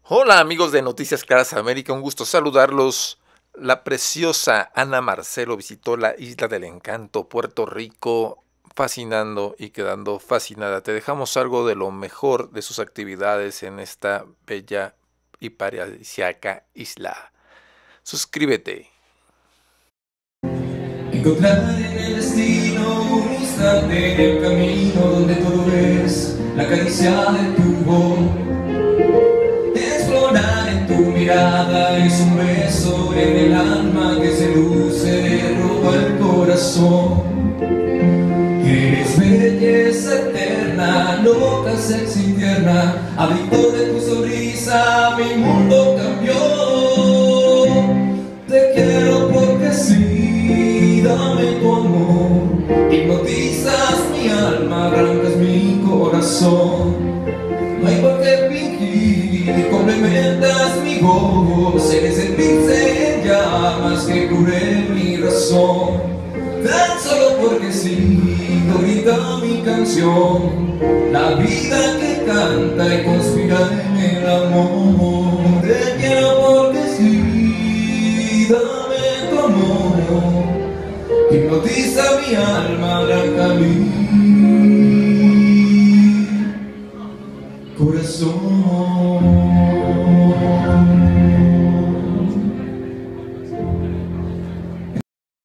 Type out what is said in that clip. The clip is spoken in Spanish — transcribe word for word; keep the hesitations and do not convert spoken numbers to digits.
Hola amigos de Noticias Claras América, un gusto saludarlos. La preciosa Ana Marcelo visitó la Isla del Encanto, Puerto Rico, fascinando y quedando fascinada. Te dejamos algo de lo mejor de sus actividades en esta bella y paradisíaca isla. Suscríbete. Encontrar en el destino un instante en el camino donde todo es la caricia de tu voz. Explorar en tu mirada es un beso en el alma que seduce, roba el corazón. Eres belleza eterna, loca, sexy, tierna, adicto de tu sonrisa, mi mundo cambió. Te quiero porque sí, dame tu amor, hipnotizas mi alma, arrancas mi corazón. No hay por qué fingir, complementas mi voz, eres el pince en llamas que cubre mi razón. Tan solo porque sí, grita mi canción, la vida que canta y conspira en el amor. Te quiero porque sí, dame tu amor, hipnotiza mi alma, arranca mi corazón.